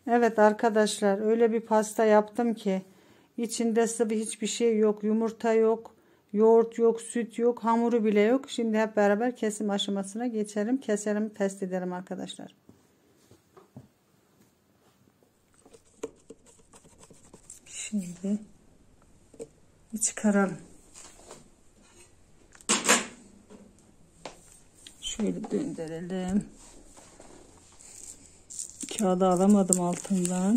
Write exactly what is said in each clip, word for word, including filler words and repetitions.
Evet arkadaşlar, öyle bir pasta yaptım ki içinde sıvı hiçbir şey yok, yumurta yok, yoğurt yok, süt yok, hamuru bile yok. Şimdi hep beraber kesim aşamasına geçelim, keselim, test edelim arkadaşlar. Şimdi çıkaralım. Şöyle döndürelim. Kağıdı alamadım altından.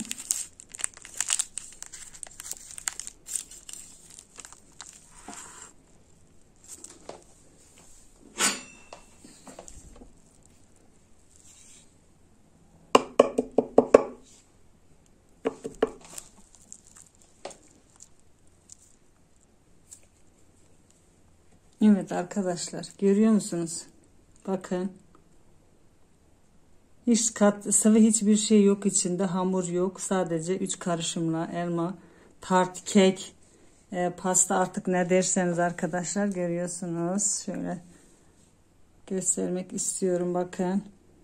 Evet arkadaşlar, görüyor musunuz? Bakın. Hiç kat, sıvı hiçbir şey yok içinde. Hamur yok. Sadece üç karışımla elma, tart, kek, e, pasta, artık ne derseniz arkadaşlar, görüyorsunuz. Şöyle göstermek istiyorum. Bakın.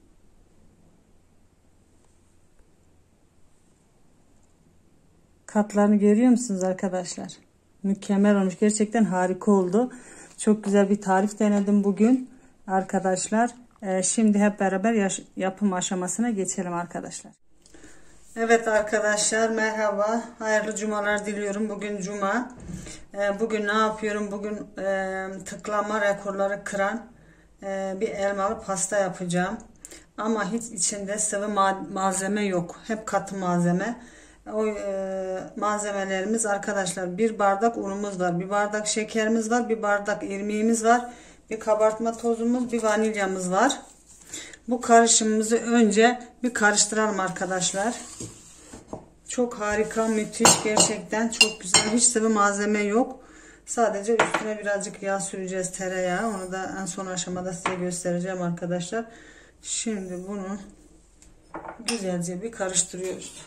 Katlarını görüyor musunuz arkadaşlar? Mükemmel olmuş. Gerçekten harika oldu. Çok güzel bir tarif denedim bugün arkadaşlar. Ee, şimdi hep beraber yapım aşamasına geçelim arkadaşlar. Evet arkadaşlar, merhaba. Hayırlı cumalar diliyorum. Bugün cuma. Ee, bugün ne yapıyorum? Bugün e, tıklama rekorları kıran e, bir elmalı pasta yapacağım. Ama hiç içinde sıvı ma malzeme yok. Hep katı malzeme. O e, malzemelerimiz arkadaşlar: bir bardak unumuz var, bir bardak şekerimiz var, bir bardak irmiğimiz var, bir kabartma tozumuz, bir vanilyamız var. Bu karışımımızı önce bir karıştıralım arkadaşlar. Çok harika, müthiş, gerçekten çok güzel. Hiç sıvı malzeme yok. Sadece üstüne birazcık yağ süreceğiz, tereyağı. Onu da en son aşamada size göstereceğim arkadaşlar. Şimdi bunu güzelce bir karıştırıyoruz.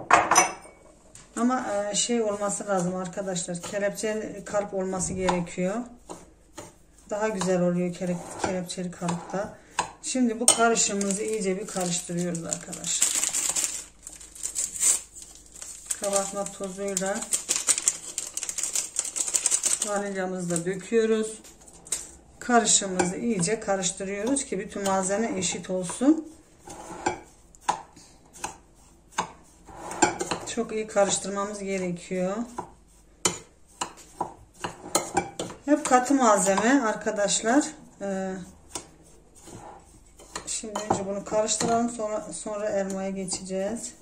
Ama şey olması lazım arkadaşlar, kelepçeli kalıp olması gerekiyor. Daha güzel oluyor kelepçeli kalıpta. Şimdi bu karışımımızı iyice bir karıştırıyoruz arkadaşlar. Kabartma tozuyla vanilyamızı da döküyoruz. Karışımımızı iyice karıştırıyoruz ki bütün malzeme eşit olsun. Çok iyi karıştırmamız gerekiyor. Hep katı malzeme arkadaşlar. Ee, şimdi önce bunu karıştıralım, sonra sonra elmaya geçeceğiz.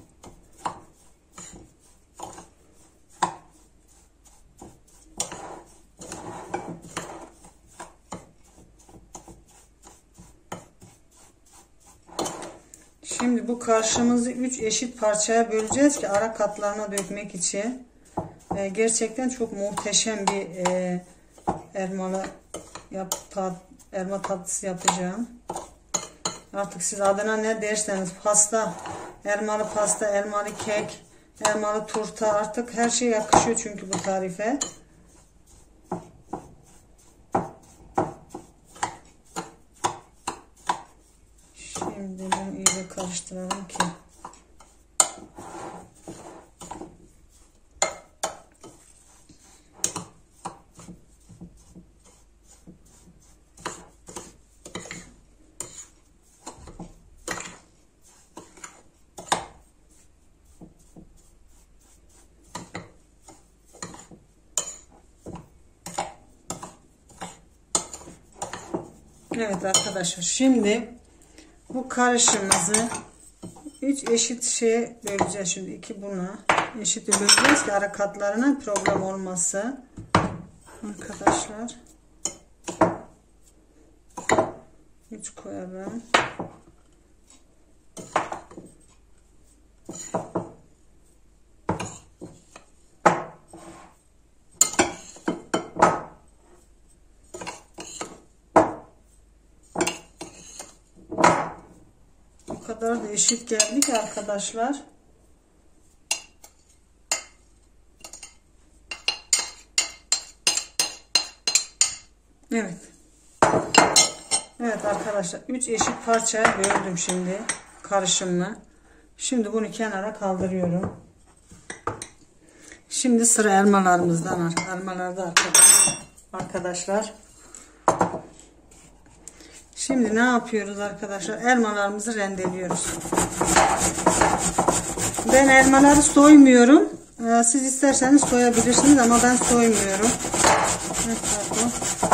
Şimdi bu karışımımızı üç eşit parçaya böleceğiz ki ara katlarına dökmek için. Ee, gerçekten çok muhteşem bir e, elmalı yap, tat, elma tatlısı yapacağım. Artık siz adına ne derseniz, pasta, elmalı pasta, elmalı kek, elmalı turta, artık her şey yakışıyor çünkü bu tarife. Şimdi bunu iyice karıştıralım ki evet arkadaşlar, şimdi bu karışımımızı üç eşit şeye böleceğiz. Şimdi iki buna eşit böleceğiz ki ara katlarına problem olması arkadaşlar. üç koyalım. O kadar da eşit geldi ki arkadaşlar. Evet. Evet arkadaşlar, üç eşit parçaya böldüm şimdi karışımını. Şimdi bunu kenara kaldırıyorum. Şimdi sıra elmalarımızdan var. Elmalarda arkadaşlar. Şimdi ne yapıyoruz arkadaşlar? Elmalarımızı rendeliyoruz. Ben elmaları soymuyorum. Siz isterseniz soyabilirsiniz ama ben soymuyorum. Evet, pardon.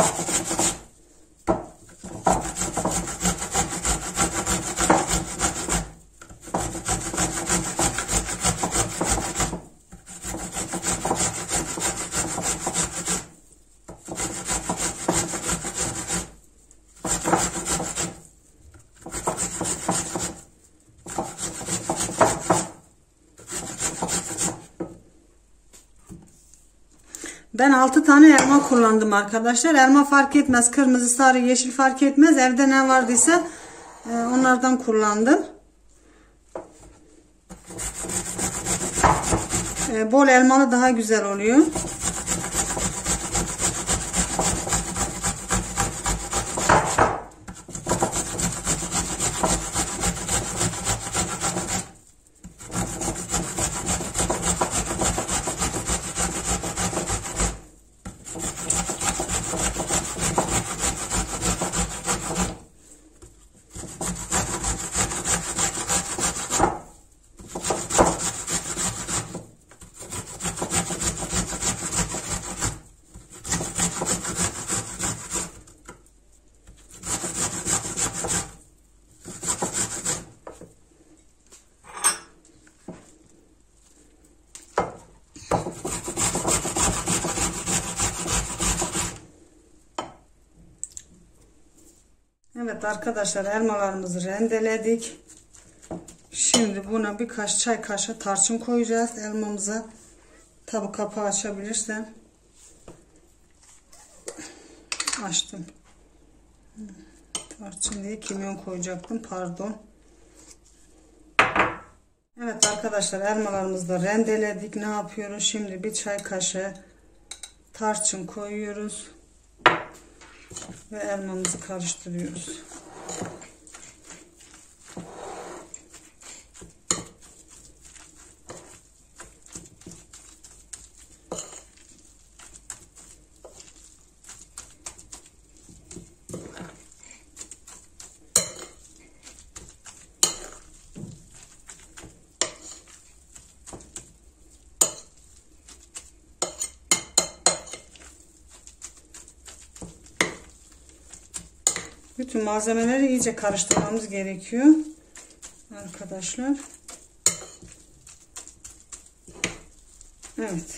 Ben altı tane elma kullandım arkadaşlar. Elma fark etmez. Kırmızı, sarı, yeşil fark etmez. Evde ne vardıysa onlardan kullandım. Bol elmalı daha güzel oluyor. Evet arkadaşlar, elmalarımızı rendeledik. Şimdi buna birkaç çay kaşığı tarçın koyacağız elmamıza. Tabi kapağı açabilirsem. Açtım. Tarçın diye kimyon koyacaktım, pardon. Evet arkadaşlar, elmalarımızı da rendeledik. Ne yapıyoruz? Şimdi bir çay kaşığı tarçın koyuyoruz. Ve elmamızı karıştırıyoruz. Bütün malzemeleri iyice karıştırmamız gerekiyor arkadaşlar. Evet.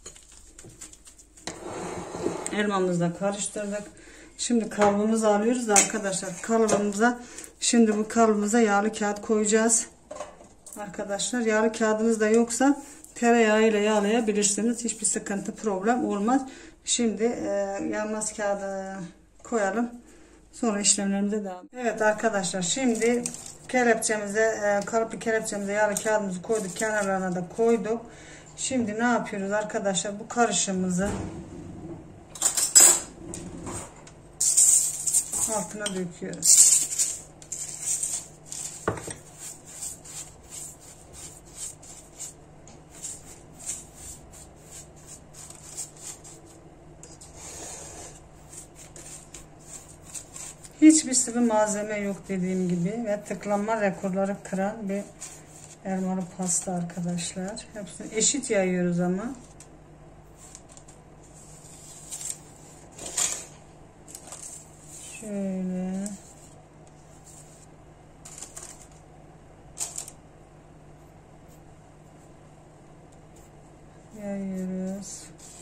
Elmamızı da karıştırdık. Şimdi kalıbımızı alıyoruz da arkadaşlar, kalıbımıza şimdi bu kalıbımıza yağlı kağıt koyacağız. Arkadaşlar, yağlı kağıdınız da yoksa tereyağı ile yağlayabilirsiniz. Hiçbir sıkıntı, problem olmaz. Şimdi e, yanmaz kağıdı koyalım. Sonra işlemlerimize devam. Evet arkadaşlar, şimdi kelepçemize, kalıplı kelepçemize yağlı kağıdımızı koyduk, kenarlarına da koyduk. Şimdi ne yapıyoruz arkadaşlar? Bu karışımımızı altına döküyoruz. Hiçbir sıvı malzeme yok dediğim gibi ve tıklanma rekorları kıran bir elmalı pasta arkadaşlar. Hepsini eşit yayıyoruz ama. Şöyle. Yayıyoruz.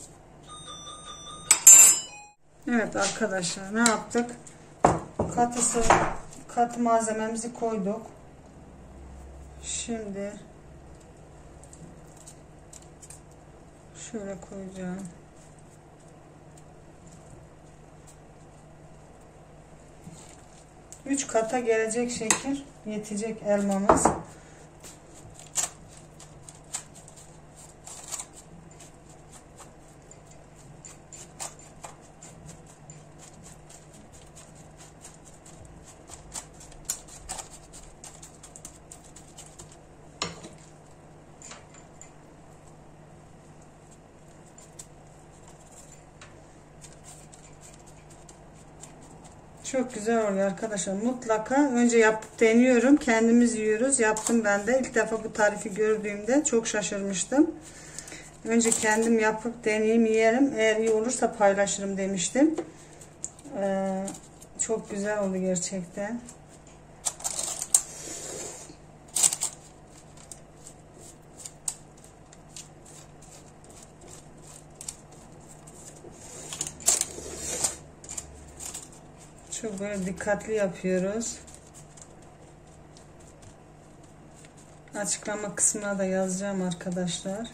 Evet arkadaşlar, ne yaptık? Katısı, katı malzememizi koyduk. Şimdi şöyle koyacağım. Üç kata gelecek şekil yetecek elmamız. Çok güzel oluyor arkadaşlar. Mutlaka önce yapıp deniyorum. Kendimiz yiyoruz. Yaptım ben de. İlk defa bu tarifi gördüğümde çok şaşırmıştım. Önce kendim yapıp deneyeyim, yiyelim. Eğer iyi olursa paylaşırım demiştim. Ee, çok güzel oldu gerçekten. Çok böyle dikkatli yapıyoruz. Açıklama kısmına da yazacağım arkadaşlar.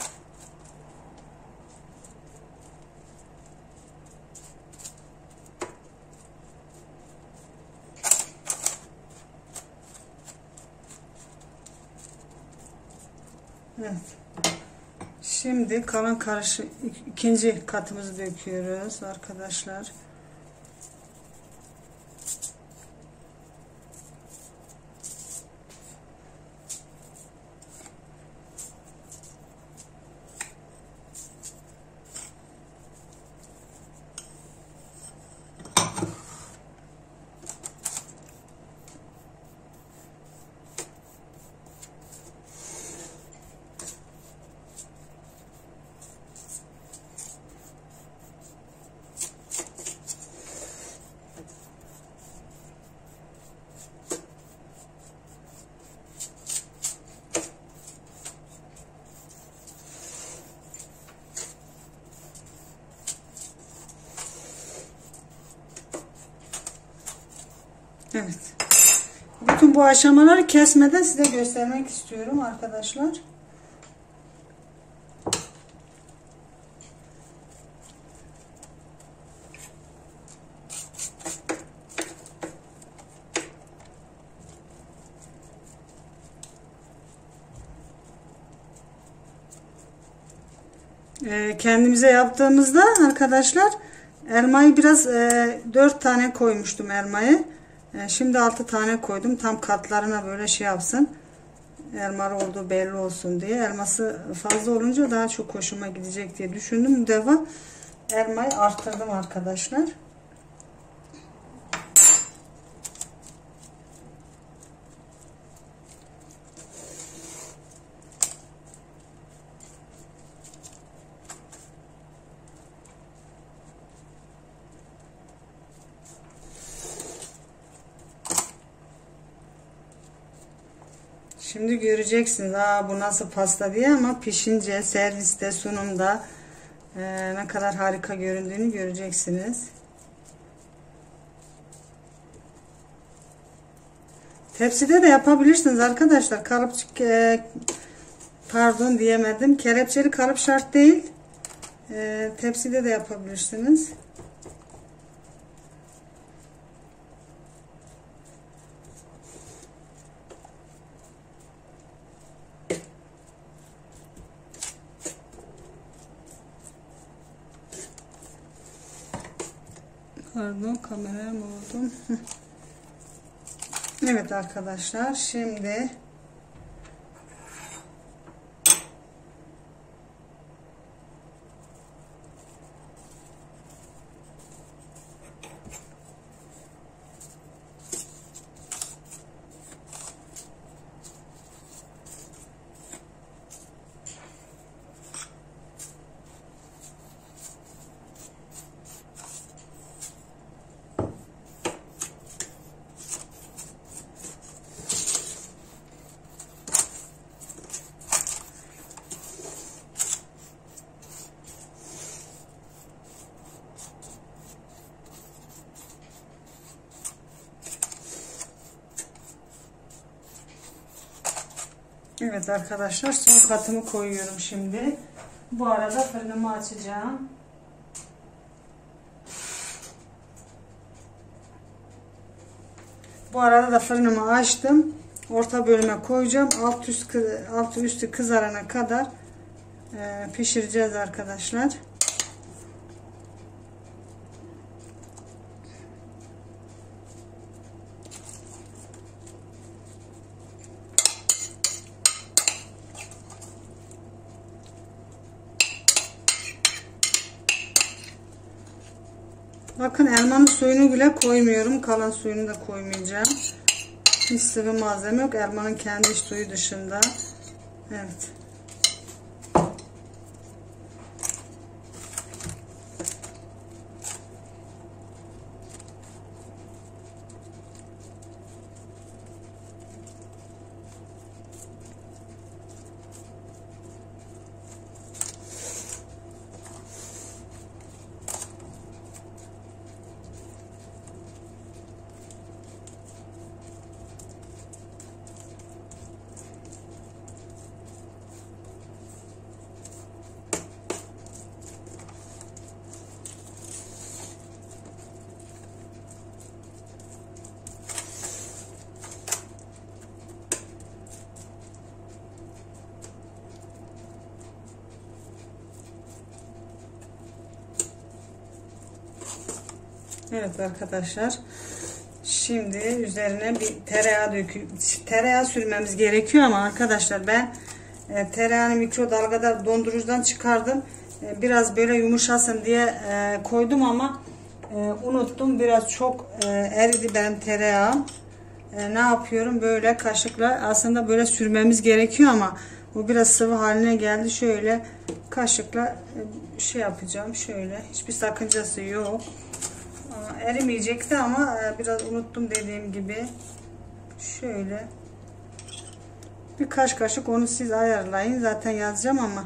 Evet. Şimdi kalan karışık ikinci katımızı döküyoruz arkadaşlar. Evet. Bütün bu aşamaları kesmeden size göstermek istiyorum arkadaşlar. Ee, kendimize yaptığımızda arkadaşlar elmayı biraz e, dört tane koymuştum elmayı. E, şimdi altı tane koydum. Tam katlarına böyle şey yapsın. Elmalı olduğu belli olsun diye. Elması fazla olunca daha çok hoşuma gidecek diye düşündüm. Bu defa elmayı arttırdım arkadaşlar. Şimdi göreceksiniz, aa bu nasıl pasta diye, ama pişince serviste, sunumda e, ne kadar harika göründüğünü göreceksiniz. Tepside de yapabilirsiniz arkadaşlar. Kalıpçık e, pardon diyemedim. Kelepçeli kalıp şart değil. E, tepside de yapabilirsiniz. Pardon, kameraya mı oldum? Evet arkadaşlar, şimdi evet arkadaşlar, son katımı koyuyorum şimdi. Bu arada fırınımı açacağım. Bu arada da fırınımı açtım. Orta bölüme koyacağım. Alt üst alt üstü kızarana kadar e, pişireceğiz arkadaşlar. Bakın elmanın suyunu bile koymuyorum. Kalan suyunu da koymayacağım. Hiç sıvı malzeme yok. Elmanın kendi suyu dışında. Evet. Evet arkadaşlar, şimdi üzerine bir tereyağı dökü tereyağı sürmemiz gerekiyor ama arkadaşlar ben e, tereyağını mikrodalgada dondurucudan çıkardım. E, biraz böyle yumuşasın diye e, koydum ama e, unuttum. Biraz çok e, eridi benim tereyağım. E, ne yapıyorum? Böyle kaşıkla aslında böyle sürmemiz gerekiyor ama bu biraz sıvı haline geldi. Şöyle kaşıkla e, şey yapacağım. Şöyle, hiçbir sakıncası yok. Erimeyecekti ama biraz unuttum dediğim gibi. Şöyle birkaç kaşık, onu siz ayarlayın, zaten yazacağım ama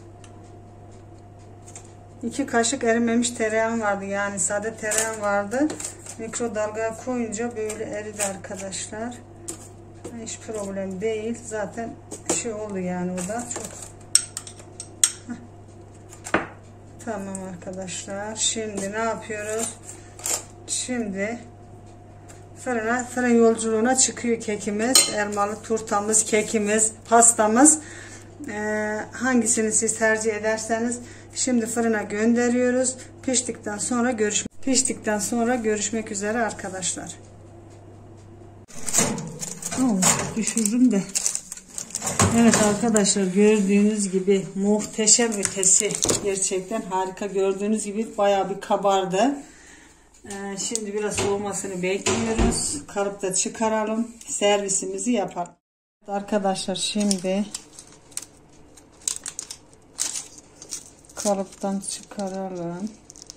iki kaşık erimemiş tereyağım vardı, yani sade tereyağım vardı. Mikrodalgaya koyunca böyle eridi arkadaşlar. Hiç problem değil, zaten şey oldu yani, o da çok. Heh. Tamam arkadaşlar, şimdi ne yapıyoruz? Şimdi fırına, fırın yolculuğuna çıkıyor kekimiz, elmalı turtamız, kekimiz, pastamız. Ee, hangisini siz tercih ederseniz. Şimdi fırına gönderiyoruz. Piştikten sonra görüş piştikten sonra görüşmek üzere arkadaşlar. Oh, düşürdüm de. Evet arkadaşlar, gördüğünüz gibi muhteşem ötesi, gerçekten harika. Gördüğünüz gibi bayağı bir kabardı. Ee, şimdi biraz soğumasını bekliyoruz. Kalıpta çıkaralım. Servisimizi yapalım. Arkadaşlar, şimdi kalıptan çıkaralım.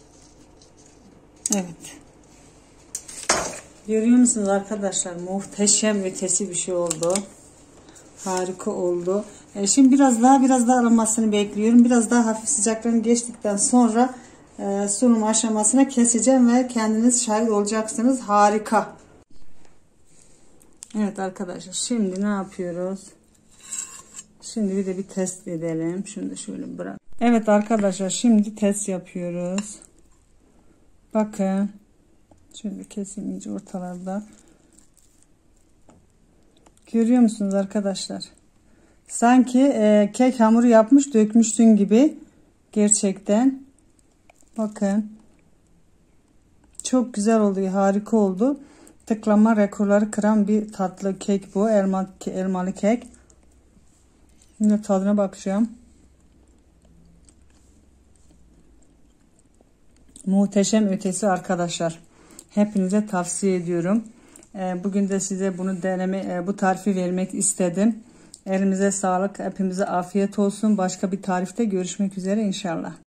Evet. Görüyor musunuz arkadaşlar? Muhteşem ötesi bir şey oldu. Harika oldu. Ee, şimdi biraz daha biraz daha alınmasını bekliyorum. Biraz daha hafif sıcaklığını geçtikten sonra sunum aşamasına keseceğim ve kendiniz şahit olacaksınız. Harika. Evet arkadaşlar, şimdi ne yapıyoruz? Şimdi bir de bir test edelim. Şunu da şöyle bırak. Evet arkadaşlar, şimdi test yapıyoruz. Bakın. Şöyle keseyim iyice ortalarda. Görüyor musunuz arkadaşlar? Sanki e, kek hamuru yapmış dökmüşsün gibi. Gerçekten. Bakın. Çok güzel oluyor. Harika oldu. Tıklama rekorları kıran bir tatlı kek bu. Elma, elmalı kek. Şimdi tadına bakacağım. Muhteşem ötesi arkadaşlar. Hepinize tavsiye ediyorum. Bugün de size bunu deneme, bu tarifi vermek istedim. Elimize sağlık. Hepimize afiyet olsun. Başka bir tarifte görüşmek üzere inşallah.